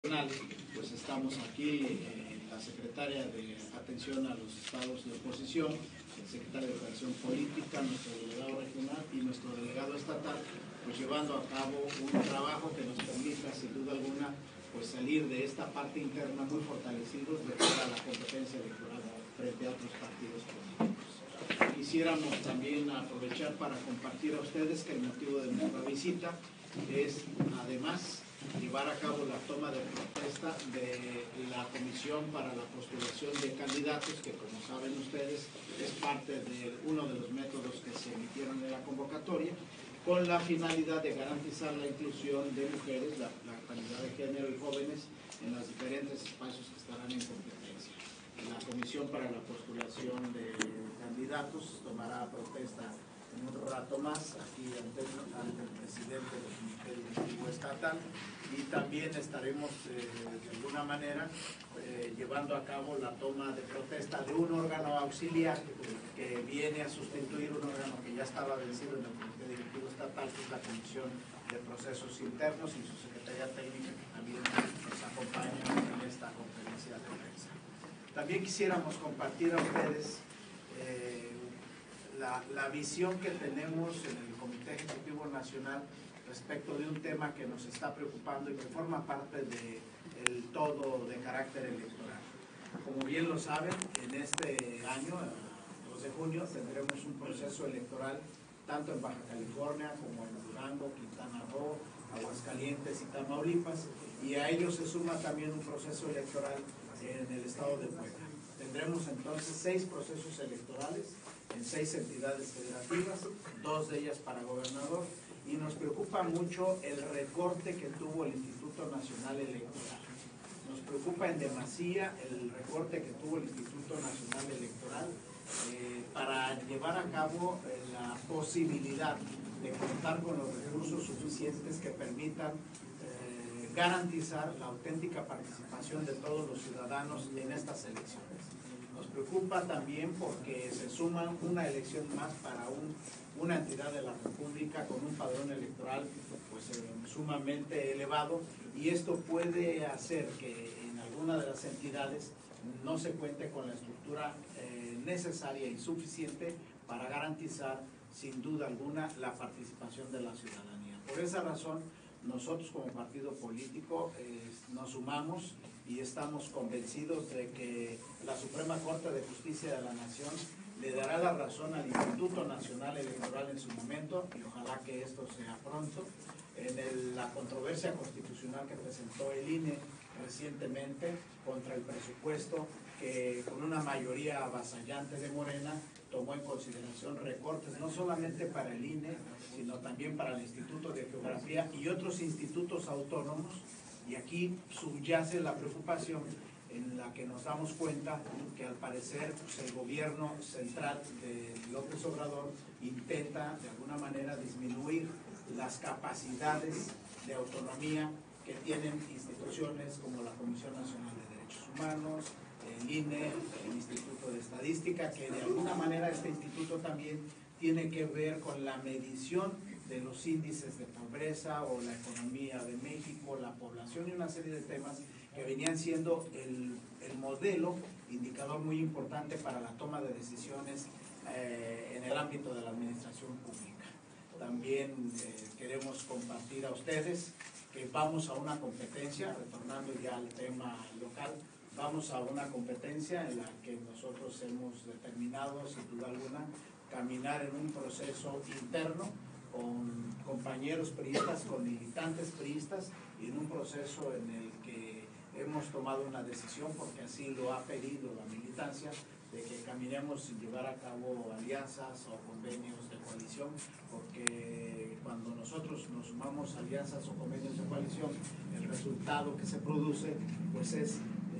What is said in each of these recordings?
Pues estamos aquí, la secretaria de Atención a los Estados de Oposición, el secretario de Operación Política, nuestro delegado regional y nuestro delegado estatal, pues llevando a cabo un trabajo que nos permita, sin duda alguna, pues salir de esta parte interna muy fortalecidos de cara a la competencia electoral frente a otros partidos políticos. Quisiéramos también aprovechar para compartir a ustedes que el motivo de nuestra visita es, además, llevar a cabo la toma de protesta de la Comisión para la Postulación de Candidatos, que como saben ustedes es parte de uno de los métodos que se emitieron en la convocatoria, con la finalidad de garantizar la inclusión de mujeres, la calidad de género y jóvenes en los diferentes espacios que estarán en competencia. La Comisión para la Postulación de Candidatos tomará protesta en un rato más aquí ante el presidente del Comité Directivo Estatal, y también estaremos de alguna manera llevando a cabo la toma de protesta de un órgano auxiliar que viene a sustituir un órgano que ya estaba vencido en el Comité Directivo Estatal, que es la Comisión de Procesos Internos, y su Secretaría Técnica, que también nos acompaña en esta conferencia de prensa. También quisiéramos compartir a ustedes la visión que tenemos en el Comité Ejecutivo Nacional respecto de un tema que nos está preocupando y que forma parte del todo de carácter electoral. Como bien lo saben, en este año, el 2 de junio, tendremos un proceso electoral tanto en Baja California como en Durango, Quintana Roo, Aguascalientes y Tamaulipas, y a ello se suma también un proceso electoral en el estado de Puebla. Tendremos entonces 6 procesos electorales en 6 entidades federativas, 2 de ellas para gobernador, y nos preocupa mucho el recorte que tuvo el Instituto Nacional Electoral. Nos preocupa en demasía el recorte que tuvo el Instituto Nacional Electoral para llevar a cabo la posibilidad de contar con los recursos suficientes que permitan garantizar la auténtica participación de todos los ciudadanos en estas elecciones. Nos preocupa también porque se suma una elección más para una entidad de la República con un padrón electoral pues, sumamente elevado, y esto puede hacer que en alguna de las entidades no se cuente con la estructura necesaria y suficiente para garantizar sin duda alguna la participación de la ciudadanía. Por esa razón, nosotros como partido político nos sumamos y estamos convencidos de que la Suprema Corte de Justicia de la Nación le dará la razón al Instituto Nacional Electoral en su momento, y ojalá que esto sea pronto, en la controversia constitucional que presentó el INE recientemente contra el presupuesto que con una mayoría avasallante de Morena tomó en consideración recortes no solamente para el INE, sino también para el Instituto de Geografía y otros institutos autónomos. Y aquí subyace la preocupación en la que nos damos cuenta que al parecer pues, el gobierno central de López Obrador intenta de alguna manera disminuir las capacidades de autonomía que tienen instituciones como la Comisión Nacional de Derechos Humanos, el INE, el Instituto de Estadística, que de alguna manera este instituto también tiene que ver con la medición de los índices de pobreza o la economía de México, la población y una serie de temas que venían siendo el modelo, indicador muy importante para la toma de decisiones en el ámbito de la administración pública. También queremos compartir a ustedes que vamos a una competencia, retornando ya al tema local, vamos a una competencia en la que nosotros hemos determinado, sin duda alguna, caminar en un proceso interno con compañeros priistas, con militantes priistas, y en un proceso en el que hemos tomado una decisión, porque así lo ha pedido la militancia, de que caminemos sin llevar a cabo alianzas o convenios de coalición, porque cuando nosotros nos sumamos a alianzas o convenios de coalición, el resultado que se produce pues es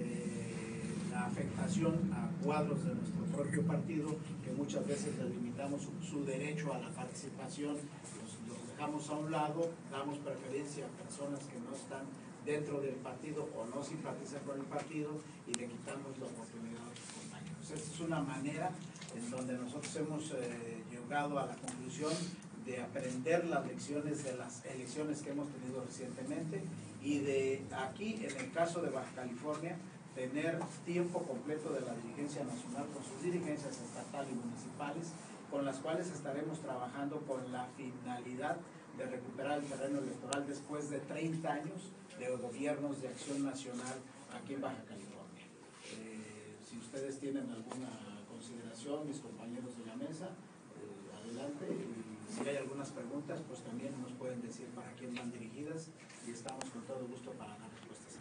la afectación a cuadros de nuestro propio partido, que muchas veces les limitamos su derecho a la participación, los dejamos a un lado, damos preferencia a personas que no están dentro del partido o no simpatizan con el partido, y le quitamos la oportunidad a otros compañeros. Esta es una manera en donde nosotros hemos llegado a la conclusión de aprender las lecciones de las elecciones que hemos tenido recientemente y de aquí, en el caso de Baja California, tener tiempo completo de la dirigencia nacional con sus dirigencias estatales y municipales, con las cuales estaremos trabajando con la finalidad de recuperar el terreno electoral después de 30 años de gobiernos de acción nacional aquí en Baja California. Si ustedes tienen alguna consideración, mis compañeros de la mesa, adelante, y si hay algunas preguntas, pues también nos pueden decir para quién van dirigidas y estamos con todo gusto para dar respuestas.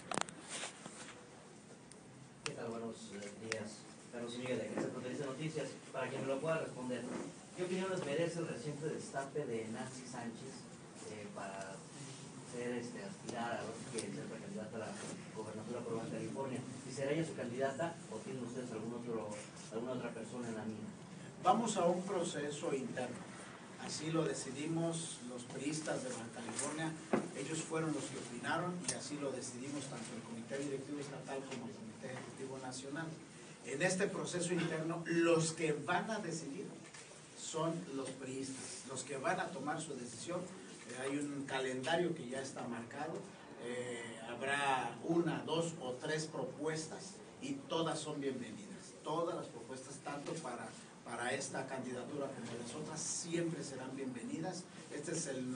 ¿Qué tal? Buenos días. Carlos Miguel de Agencia Fronteriza Noticias. Para quien me lo pueda responder, ¿qué opinión les merece el reciente destape de Nancy Sánchez para aspirar a ser precandidata a la gobernatura por Baja California? ¿Y será ella su candidata o tienen ustedes alguna otra persona en la mira? Vamos a un proceso interno. Así lo decidimos los priistas de Baja California. Ellos fueron los que opinaron y así lo decidimos tanto el Comité Directivo Estatal como el Comité Ejecutivo Nacional. En este proceso interno, los que van a decidir son los priistas, los que van a tomar su decisión. Hay un calendario que ya está marcado, habrá 1, 2 o 3 propuestas y todas son bienvenidas. Todas las propuestas, tanto para esta candidatura como las otras, siempre serán bienvenidas. Este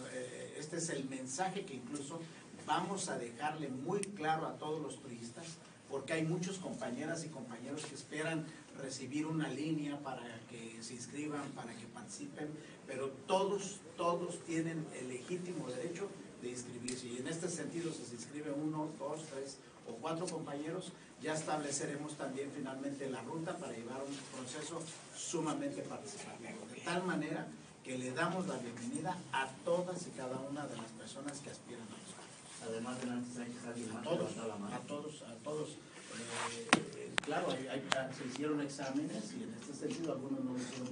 es el mensaje que incluso vamos a dejarle muy claro a todos los priistas, porque hay muchos compañeras y compañeros que esperan recibir una línea para que se inscriban, para que participen, pero todos tienen el legítimo derecho de inscribirse, y en este sentido, si se inscribe 1, 2, 3 o 4 compañeros, ya estableceremos también finalmente la ruta para llevar un proceso sumamente participativo, de tal manera que le damos la bienvenida a todas y cada una de las personas que aspiran a los cargos. Además de Nancy Sánchez, ¿alguien más? A todos. Claro, se hicieron exámenes y en este sentido algunos no lo hicieron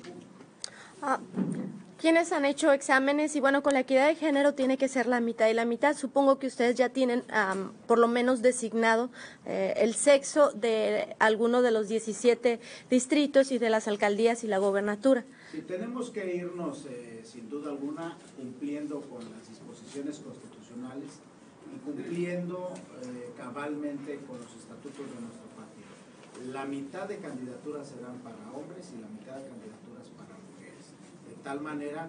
público. ¿Quiénes han hecho exámenes? Y bueno, con la equidad de género tiene que ser la mitad y la mitad. Supongo que ustedes ya tienen por lo menos designado el sexo de alguno de los 17 distritos y de las alcaldías y la gobernatura. Sí, tenemos que irnos sin duda alguna cumpliendo con las disposiciones constitucionales y cumpliendo cabalmente con los estatutos de nuestro partido. La mitad de candidaturas serán para hombres y la mitad de candidaturas para mujeres. De tal manera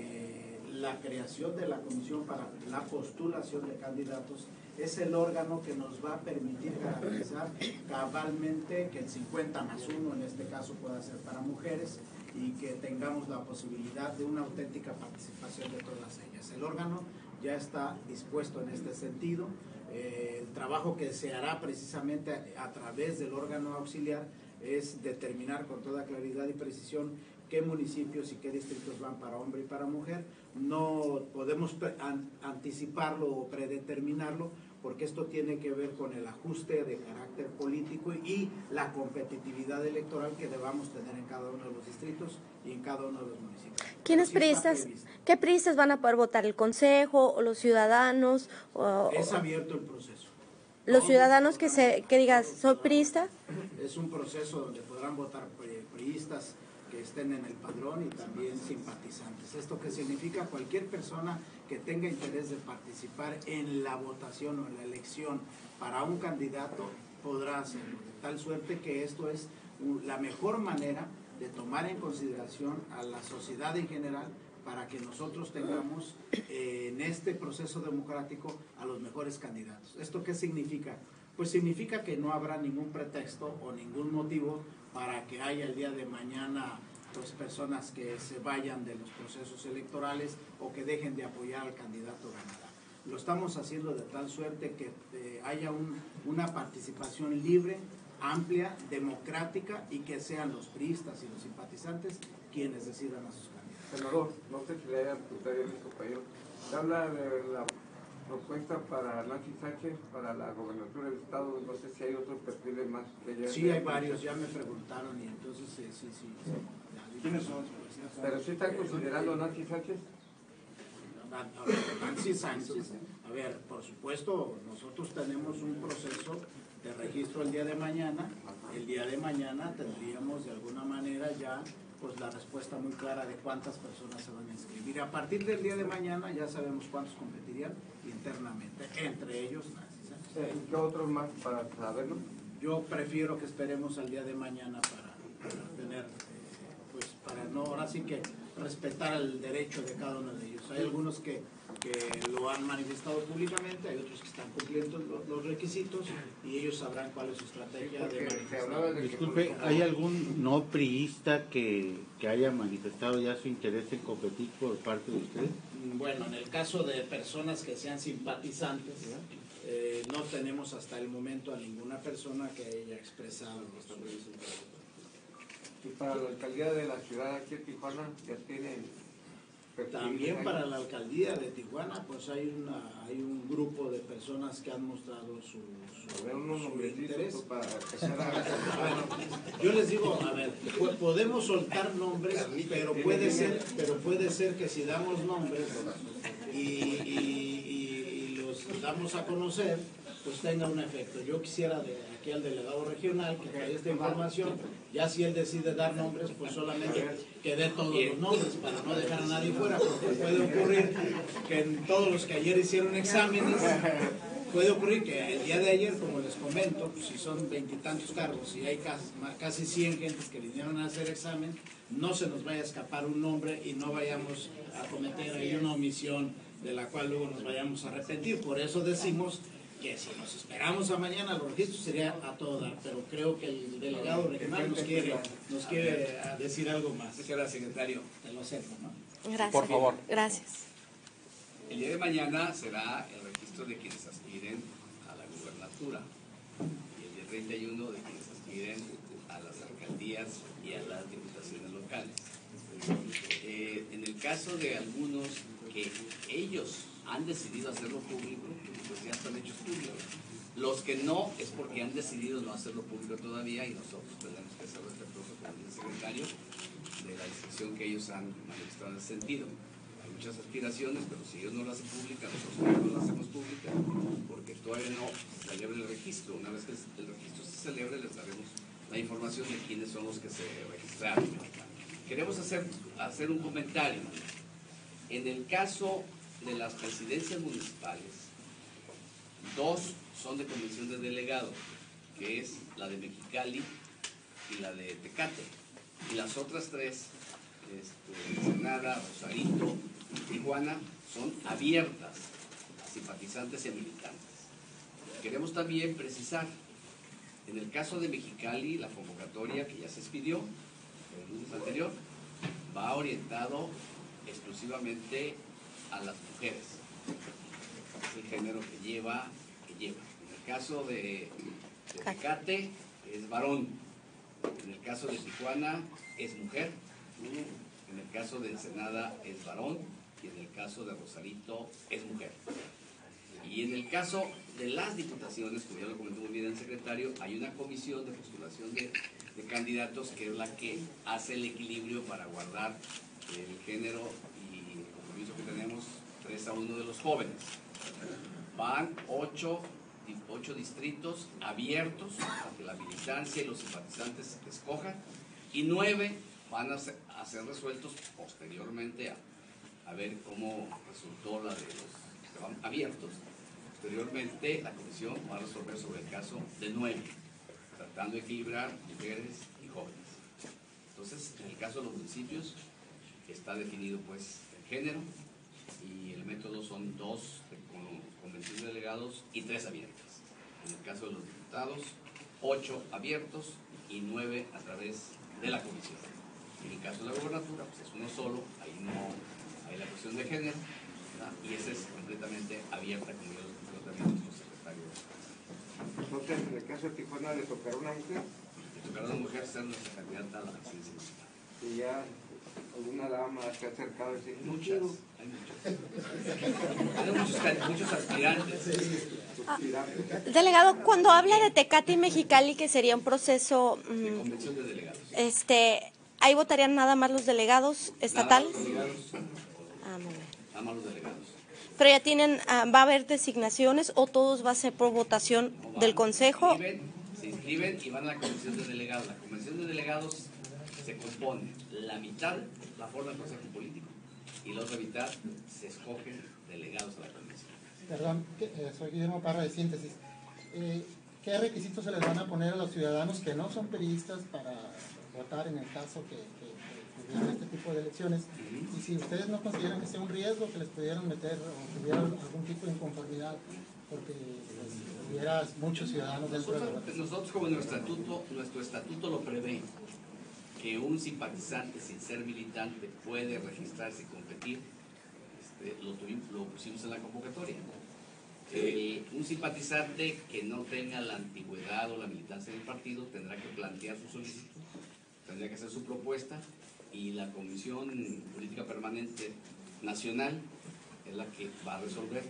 que la creación de la comisión para la postulación de candidatos es el órgano que nos va a permitir garantizar cabalmente que el 50+1 en este caso pueda ser para mujeres y que tengamos la posibilidad de una auténtica participación de todas ellas. El órgano ya está dispuesto en este sentido. El trabajo que se hará precisamente a través del órgano auxiliar es determinar con toda claridad y precisión qué municipios y qué distritos van para hombre y para mujer. No podemos anticiparlo o predeterminarlo, porque esto tiene que ver con el ajuste de carácter político y la competitividad electoral que debamos tener en cada uno de los distritos y en cada uno de los municipios. ¿Quiénes priistas? ¿Qué priistas van a poder votar? ¿El Consejo o los ciudadanos? Es abierto el proceso. ¿Los ciudadanos que digas, soy priista? Es un proceso donde podrán votar priistas que estén en el padrón y también simpatizantes. ¿Esto qué significa? Cualquier persona que tenga interés de participar en la votación o en la elección para un candidato podrá hacerlo, de tal suerte que esto es la mejor manera de tomar en consideración a la sociedad en general para que nosotros tengamos en este proceso democrático a los mejores candidatos. ¿Esto qué significa? Pues significa que no habrá ningún pretexto o ningún motivo para que haya el día de mañana pues, personas que se vayan de los procesos electorales o que dejen de apoyar al candidato ganador. Lo estamos haciendo de tal suerte que haya una participación libre, amplia, democrática y que sean los priistas y los simpatizantes quienes decidan a sus candidatos. Senador, no sé si le hayan preguntado a mis compañeros, se habla de la propuesta para Nancy Sánchez para la gobernatura del estado, no sé si hay otros perfiles más que ya... Sí, hay varios, ya me preguntaron y entonces sí. ¿Quiénes son? ¿Pero sí están considerando a Nancy Sánchez? Nancy Sánchez, a ver, por supuesto, nosotros tenemos un proceso de registro el día de mañana. El día de mañana tendríamos de alguna manera ya pues la respuesta muy clara de cuántas personas se van a inscribir. A partir del día de mañana ya sabemos cuántos competirían internamente, entre ellos Nancy Sánchez. ¿Qué otros más para saberlo? Yo prefiero que esperemos al día de mañana para tener, pues para no, ahora sí que respetar el derecho de cada uno de ellos. Hay algunos que lo han manifestado públicamente, hay otros que están cumpliendo los requisitos y ellos sabrán cuál es su estrategia de manifestación. Disculpe, ¿hay algún no priista que haya manifestado ya su interés en competir por parte de ustedes? Bueno, en el caso de personas que sean simpatizantes, no tenemos hasta el momento a ninguna persona que haya expresado nuestro precio. Y para la alcaldía de la ciudad aquí en Tijuana ya tienen... También para la alcaldía de Tijuana, pues hay un grupo de personas que han mostrado su interés. Para empezar a... Yo les digo, a ver, podemos soltar nombres, pero puede ser que si damos nombres y los damos a conocer, pues tenga un efecto. Yo quisiera de aquí al delegado regional que traiga esta información, ya si él decide dar nombres, pues solamente que dé todos los nombres para no dejar a nadie fuera, porque puede ocurrir que en todos los que ayer hicieron exámenes, puede ocurrir que el día de ayer, como les comento, pues si son 20 y tantos cargos y hay casi 100 gentes que vinieron a hacer examen, no se nos vaya a escapar un nombre y no vayamos a cometer ahí una omisión de la cual luego nos vayamos a arrepentir. Por eso decimos que si nos esperamos a mañana los registros sería a todo dar, pero creo que el delegado regional nos quiere decir algo más. Muchas gracias, secretario. Te lo acepto, ¿no? Gracias. Por favor. Gracias. El día de mañana será el registro de quienes aspiren a la gubernatura y el día 31 de quienes aspiren a las alcaldías y a las diputaciones locales. En el caso de algunos que ellos han decidido hacerlo público, pues ya están hechos públicos. Los que no es porque han decidido no hacerlo público todavía y nosotros tenemos que hacerlo respetuoso con el secretario de la discreción que ellos han manifestado en ese sentido. Hay muchas aspiraciones, pero si ellos no lo hacen pública, nosotros no lo hacemos pública porque todavía no se celebra el registro. Una vez que el registro se celebre, les daremos la información de quiénes son los que se registraron. Queremos hacer un comentario. En el caso de las presidencias municipales, 2 son de convención de delegados, que es la de Mexicali y la de Tecate, y las otras 3, Ensenada, Rosarito y Tijuana, son abiertas a simpatizantes y a militantes. Queremos también precisar, en el caso de Mexicali, la convocatoria que ya se expidió el lunes anterior, va orientado exclusivamente a las mujeres. Es el género que lleva. En el caso de Tecate es varón. En el caso de Tijuana es mujer. En el caso de Ensenada es varón. Y en el caso de Rosarito es mujer. Y en el caso de las diputaciones, como ya lo comentó muy bien el secretario, hay una comisión de postulación de candidatos que es la que hace el equilibrio para guardar el género y el compromiso que tenemos 3-1 de los jóvenes. Van 8 distritos abiertos para que la militancia y los simpatizantes escojan y 9 van a ser resueltos posteriormente a ver cómo resultó la de los que van abiertos. Posteriormente la comisión va a resolver sobre el caso de 9, tratando de equilibrar mujeres y jóvenes. Entonces, en el caso de los municipios está definido pues el género y el método son 2 con convención de delegados y 3 abiertas. En el caso de los diputados, 8 abiertos y 9 a través de la comisión. En el caso de la gobernatura, pues es uno solo, ahí no hay la cuestión de género, ¿verdad? Y esa es completamente abierta, como yo lo también nuestro secretario. Entonces, en el caso de Tijuana, ¿le tocará una mujer? Le tocará a una mujer ser nuestra candidata a la presidencia municipal. Y ya alguna dama se ha acercado y dice, Muchas, hay muchos aspirantes. Delegado, cuando habla de Tecate y Mexicali, que sería un proceso, De convención de delegados. ¿ahí votarían nada más los delegados estatales? Nada más los delegados. Muy bien. Nada más los delegados. Pero ya tienen, ¿va a haber designaciones o todos va a ser por votación del Consejo? Se inscriben y van a la convención de delegados. La convención de delegados se compone la mitad, la forma del consejo político, y la otra mitad se escogen delegados a la comisión. Perdón, soy Guillermo Parra de Síntesis. ¿Qué requisitos se les van a poner a los ciudadanos que no son periodistas para votar en el caso que hubiera este tipo de elecciones? Y si ustedes no consideran que sea un riesgo que les pudieran meter o tuviera algún tipo de inconformidad porque pues, hubiera muchos ciudadanos dentro de la votación. Nosotros como nuestro estatuto lo prevé, que un simpatizante sin ser militante puede registrarse y competir, lo pusimos en la convocatoria. Un simpatizante que no tenga la antigüedad o la militancia del partido tendrá que plantear su solicitud, tendrá que hacer su propuesta, y la Comisión Política Permanente Nacional es la que va a resolver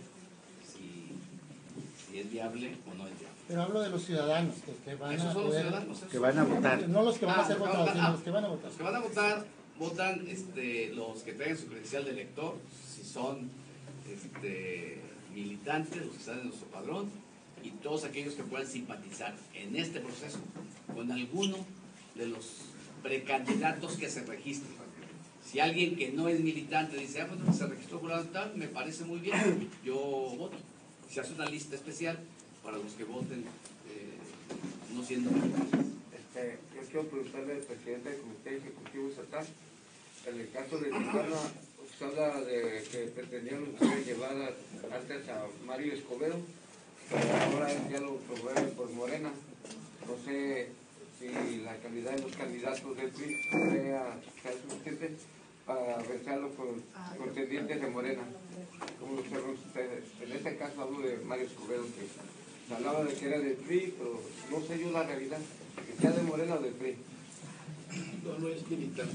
si es viable o no es viable. Pero hablo de los ciudadanos que van Esos a son poder, los ciudadanos. Que van a votar. no los que van a ser los que votados, van a sino votar. los que van a votar. Los que van a votar, votan los que tengan su credencial de elector, si son militantes, los que están en nuestro padrón, y todos aquellos que puedan simpatizar en este proceso con alguno de los precandidatos que se registren. Si alguien que no es militante dice, bueno, que se registró por la tal, me parece muy bien, yo voto. Se hace una lista especial para los que voten no siendo militantes. Yo quiero preguntarle al presidente del Comité Ejecutivo Estatal, en el caso de Tijuana, se habla de que pretendían ustedes llevar antes a Mario Escobedo, pero ahora ya lo promueven por Morena. No sé si la calidad de los candidatos del PRI sea suficiente para vencer a los contendientes de Morena. ¿Cómo lo observan ustedes? En este caso hablo de Mario Escobedo, que se hablaba de que era del PRI, pero no sé yo la realidad, que sea de Morena o del PRI. No es militante,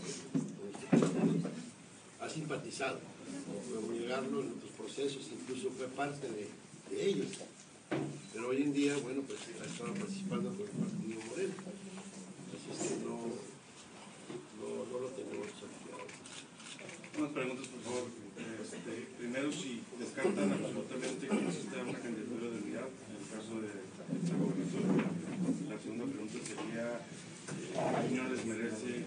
ha simpatizado, o obligarlo en otros procesos, incluso fue parte de ellos. Pero hoy en día, bueno, pues ha estado participando con el partido Moreno. Así es que no lo tenemos asociado. Unas preguntas, por favor. Primero, si descartan absolutamente que exista una candidatura de unidad en el caso de la gobernatura. La segunda pregunta sería, ¿qué opinión les merece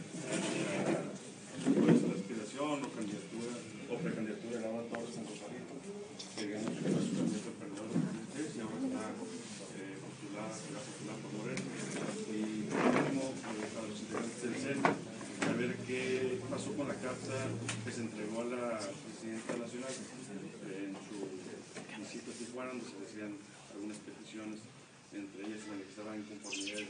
la aspiración o candidatura o precandidatura de Laura Torres en Rosarito, que ganó su candidato perdedor en 2003 y ahora está postulada por Moreno? Y por último, para los integrantes del CEN, a ver qué pasó con la carta que se entregó a la presidenta nacional en su visita a Tijuana, donde se decían algunas peticiones, entre ellas manifestaban inconformidades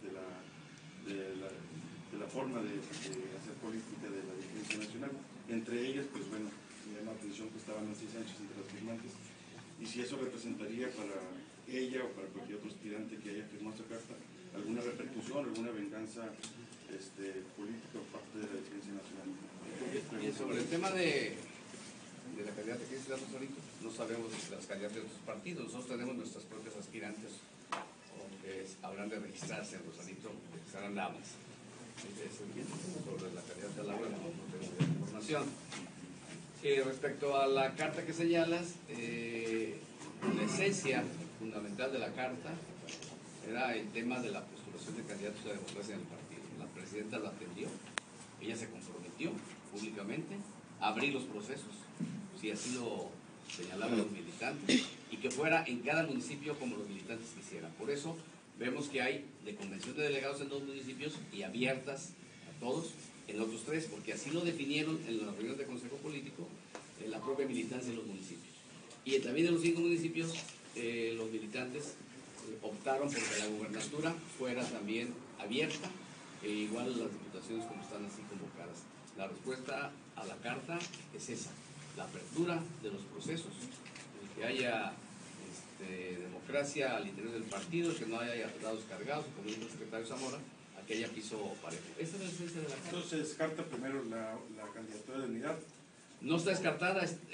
de la forma de hacer política de la dirigencia nacional. Entre ellas, pues bueno, me llama la atención que estaban Nancy Sánchez entre las firmantes, y si eso representaría para ella o para cualquier otro aspirante que haya firmado esa carta alguna repercusión, alguna venganza política por parte de la dirigencia nacional. Y sobre el tema de la candidata que dice la Rosarito, no sabemos las candidatas de otros partidos. Nosotros tenemos nuestras propias aspirantes que habrán de registrarse en Rosarito, que serán damas. Sobre la candidata Laura no tenemos información. Respecto a la carta que señalas, la esencia fundamental de la carta era el tema de la postulación de candidatos a la democracia en el partido. La presidenta lo atendió, ella se comprometió públicamente a abrir los procesos, si así lo señalaban los militantes, y que fuera en cada municipio como los militantes quisieran. Por eso vemos que hay de convención de delegados en 2 municipios y abiertas a todos en otros 3, porque así lo definieron en las reuniones de consejo político en la propia militancia en los municipios. Y también en los 5 municipios los militantes optaron porque la gubernatura fuera también abierta, igual las diputaciones como están así convocadas. La respuesta a la carta es esa, la apertura de los procesos, el que haya democracia al interior del partido, que no haya dados cargados, como dijo el secretario Zamora, a que haya piso parejo. Esa es la esencia de la carta. Entonces, descarta primero la candidatura de unidad. No está descartada, es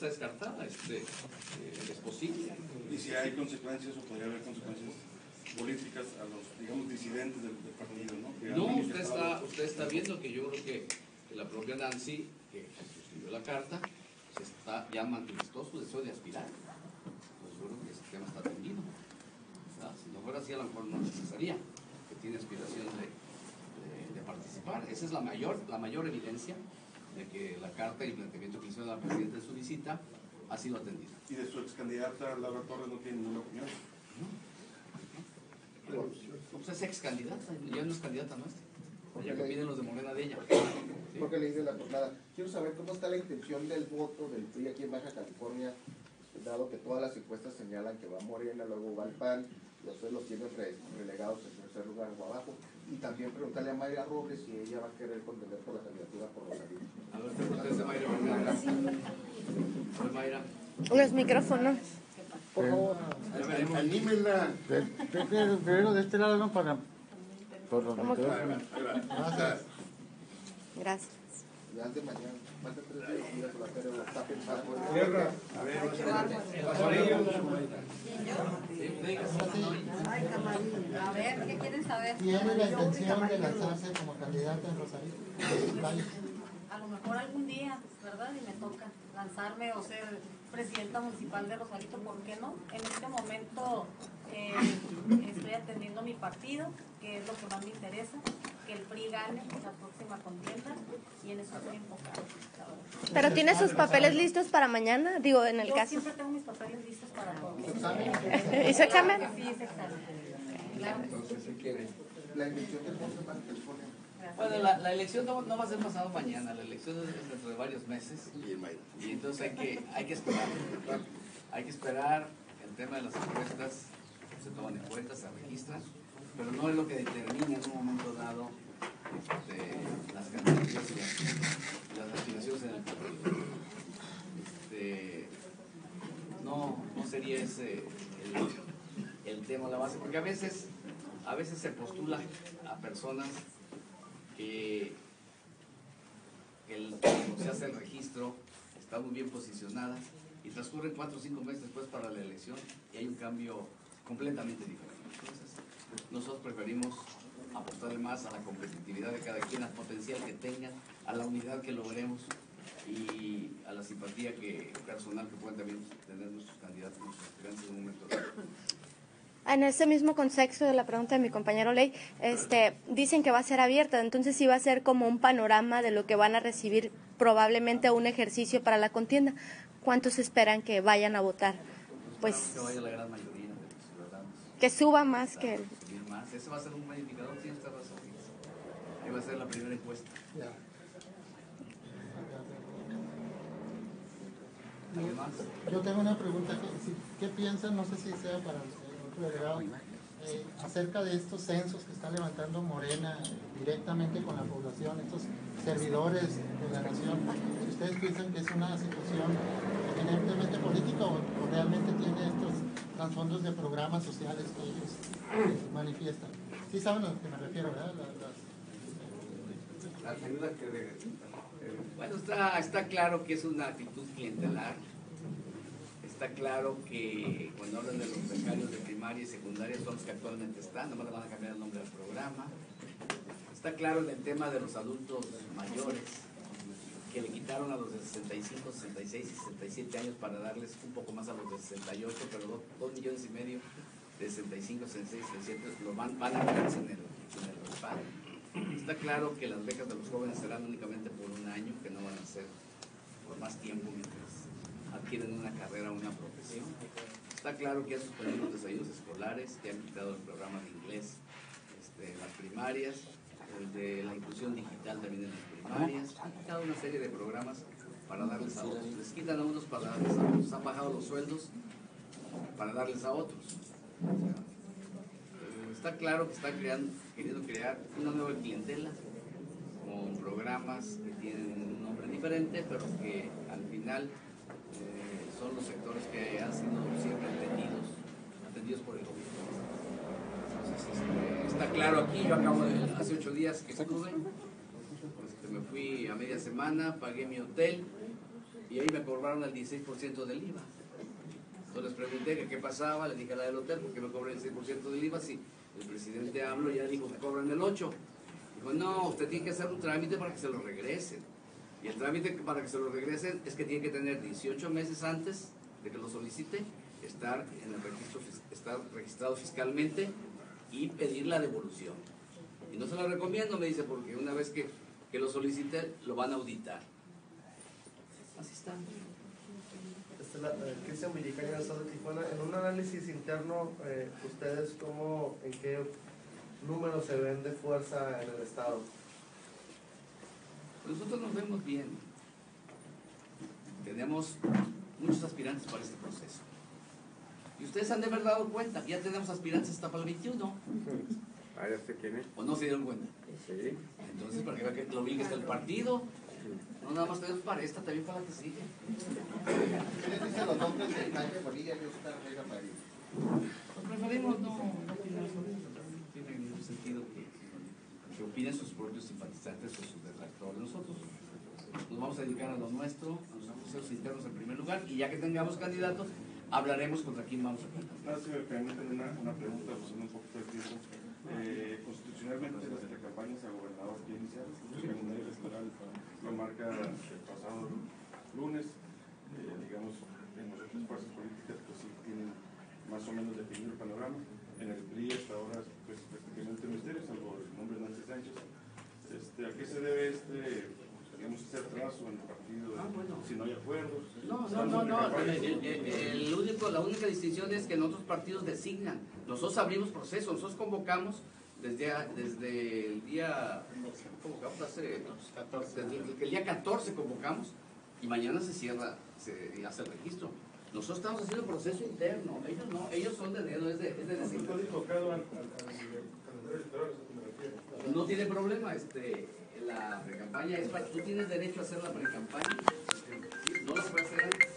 posible. Y si hay consecuencias o podría haber consecuencias políticas a los, digamos, disidentes del partido, ¿no? No, usted está viendo que yo creo que la propia Nancy, que suscribió la carta, ya manifestó su deseo de aspirar. Pues yo creo que ese tema está atendido. Si no fuera así, a lo mejor no necesitaría, que tiene aspiraciones de participar. Esa es la mayor evidencia de que la carta y el planteamiento que hizo la presidenta en su visita ha sido atendida. ¿Y de su ex candidata Laura Torres no tiene ninguna opinión? Pues es ex candidata, ya no es candidata nuestra. Ya que piden los de Morena de ella. ¿Sí? Porque leí de la jornada. Quiero saber cómo está la intención del voto del PRI aquí en Baja California, dado que todas las encuestas señalan que va Morena, luego va el PAN, ustedes los tienen relegados en tercer lugar o abajo. Y también preguntarle a Mayra Robles si ella va a querer contender por la candidatura por Rosario. A ver, pregúntale a Mayra primero. A ver, Mayra. Los micrófonos. Por favor, Anímenla. Primero de este lado, no para... Por los micrófonos. Gracias. ya es de mañana, falta 3 días, mira, pero está pensando. Ay, Camarín. A ver, ¿qué quieren saber? ¿Tiene la intención de lanzarse como candidata en Rosarito? A lo mejor algún día, ¿verdad? Y me toca lanzarme o ser presidenta municipal de Rosarito, ¿por qué no? En este momento estoy atendiendo mi partido, que es lo que más me interesa, que el PRI gane la próxima contienda, y en eso estoy enfocada. ¿Pero tiene sus papeles listos para mañana? Digo, en el Yo caso. siempre tengo mis papeles listos para todo. ¿Y su examen? Claro que sí, ese examen. Claro. Entonces, si quiere, la intención del voto para California. Bueno, la elección no va a ser pasado mañana, la elección es dentro de varios meses y entonces hay que esperar. Hay que esperar, el tema de las encuestas se toman en cuenta, se registran, pero no es lo que determina en un momento dado las candidaturas y las aspiraciones en el partido. No sería ese el tema, la base, porque a veces se postula a personas que cuando se hace el registro está muy bien posicionada y transcurren 4 o 5 meses después para la elección y hay un cambio completamente diferente. Entonces, nosotros preferimos apostarle más a la competitividad de cada quien, al potencial que tengan, a la unidad que logremos y a la simpatía personal que pueden también tener nuestros candidatos, nuestros aspirantes en un momento dado. En ese mismo contexto de la pregunta de mi compañero Ley, dicen que va a ser abierta, entonces sí va a ser como un panorama de lo que van a recibir probablemente un ejercicio para la contienda. ¿Cuántos esperan que vayan a votar? Pues que vaya la gran mayoría de los ciudadanos. Que suba más que el... Subir más. Ese va a ser un buen indicador, tiene usted razón. Ahí va a ser la primera encuesta. ¿Alguien más? Yo tengo una pregunta, ¿qué piensan? No sé si sea para el otro delegado, acerca de estos censos que está levantando Morena directamente con la población, estos servidores de la nación. Si ustedes piensan que es una situación eminentemente política o realmente tiene estos trasfondos de programas sociales que ellos manifiestan. Sí saben a lo que me refiero, ¿verdad? Las ayudas que Bueno, está claro que es una actitud clientelar. Está claro que cuando hablan de los becarios de primaria y secundaria son los que actualmente están, nomás le van a cambiar el nombre del programa. Está claro en el tema de los adultos mayores, que le quitaron a los de 65, 66 y 67 años para darles un poco más a los de 68, pero 2,5 millones de 65, 66, 67 lo van a quedarse en el respaldo. Está claro que las becas de los jóvenes serán únicamente por un año, que no van a ser por más tiempo mientras adquieren una carrera o una profesión. Está claro que han suspendido los desayunos escolares, que han quitado el programa de inglés en las primarias, el de la inclusión digital también en las primarias. Han quitado una serie de programas para darles a otros. Les quitan a unos para darles a otros. Han bajado los sueldos para darles a otros. Está claro que están queriendo crear una nueva clientela con programas que tienen un nombre diferente, pero que al final son los sectores que han sido siempre atendidos por el gobierno. Entonces, está claro aquí, yo hace 8 días que estuve, me fui a media semana, pagué mi hotel y ahí me cobraron el 16% del IVA. Entonces les pregunté que qué pasaba, le dije a la del hotel, ¿por qué me cobran el 6% del IVA? Si el presidente habló y ya dijo que cobran el 8%. Dijo, no, usted tiene que hacer un trámite para que se lo regresen. Y el trámite para que se lo regresen es que tiene que tener 18 meses antes de que lo solicite, estar en el registro, estar registrado fiscalmente y pedir la devolución. Y no se lo recomiendo, me dice, porque una vez que lo solicite, lo van a auditar. Así está. Cristian Villicaña, del Estado de Tijuana. En un análisis interno, ¿ustedes en qué número se ven de fuerza en el Estado? Nosotros nos vemos bien. Tenemos muchos aspirantes para este proceso. Y ustedes han de haber dado cuenta que ya tenemos aspirantes hasta para el 21. Ah, ya sé quién es. ¿O no se dieron cuenta? Sí. Entonces, para que vean que lo bien que está el partido. No nada más tenemos para esta, también para la que sigue. ¿Qué les dicen los nombres de Jaime Bonilla y Oscar Vega Marín? Los preferimos, no tiene ningún sentido que opinen sus propios simpatizantes o sus detractores. Nosotros nos vamos a dedicar a lo nuestro, a los procesos internos en primer lugar, y ya que tengamos candidatos, hablaremos contra quién vamos a candidatar. Si me permiten una pregunta, usando un poquito de tiempo. Constitucionalmente las campañas a gobernador que iniciar, el calendario electoral lo marca el pasado lunes, digamos, en las otras fuerzas políticas pues sí tienen más o menos definido el panorama. En el PRI hasta ahora pues prácticamente misterio, salvo el nombre de Nancy Sánchez. ¿A qué se debe digamos, este atraso en el partido? Si no hay acuerdos. No. La única distinción es que en otros partidos designan. Nosotros abrimos procesos, nosotros convocamos desde el día, convocamos desde el día 14 convocamos y mañana se cierra, se hace el registro. Nosotros estamos haciendo el proceso interno, ellos no, ellos son de dedo, es de designar. No tiene problema, la precampaña es para, tú tienes derecho a hacer la precampaña, no la puedes hacer antes.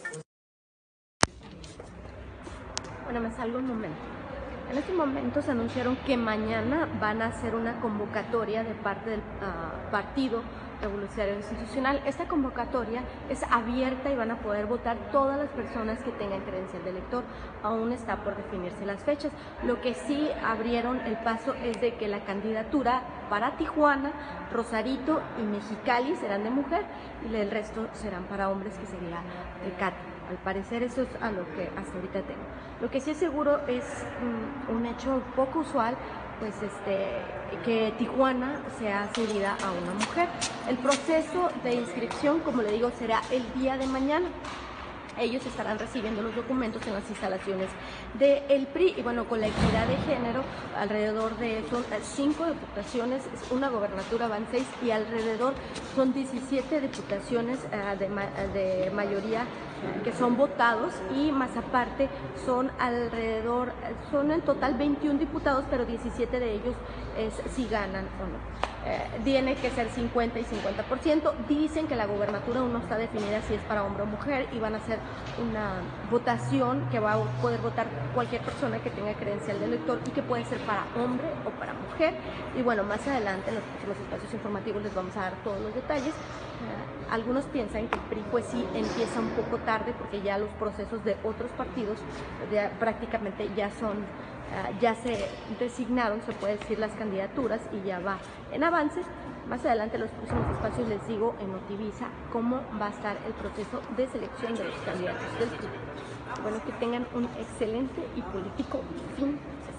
Bueno, me salgo un momento. En este momento se anunciaron que mañana van a hacer una convocatoria de parte del Partido Revolucionario Institucional. Esta convocatoria es abierta y van a poder votar todas las personas que tengan credencial de elector. Aún está por definirse las fechas. Lo que sí abrieron el paso es de que la candidatura para Tijuana, Rosarito y Mexicali serán de mujer y el resto serán para hombres, que sería Tecate. Al parecer eso es a lo que hasta ahorita tengo. Lo que sí es seguro es un hecho poco usual, pues que Tijuana sea cedida a una mujer. El proceso de inscripción, como le digo, será el día de mañana. Ellos estarán recibiendo los documentos en las instalaciones del PRI y bueno, con la equidad de género, alrededor de son 5 diputaciones, una gobernatura van 6 y alrededor son 17 diputaciones de mayoría que son votados y más aparte son en total 21 diputados, pero 17 de ellos si ganan o no. Tiene que ser 50 y 50%. Dicen que la gobernatura aún no está definida si es para hombre o mujer y van a hacer una votación que va a poder votar cualquier persona que tenga credencial de elector y que puede ser para hombre o para mujer. Y bueno, más adelante en los próximos espacios informativos les vamos a dar todos los detalles. Algunos piensan que el PRI pues sí empieza un poco tarde porque ya los procesos de otros partidos prácticamente ya se designaron, se puede decir, las candidaturas y ya va en avance. Más adelante en los próximos espacios les digo en Notivisa cómo va a estar el proceso de selección de los candidatos del PRI. Bueno, que tengan un excelente y político fin de semana.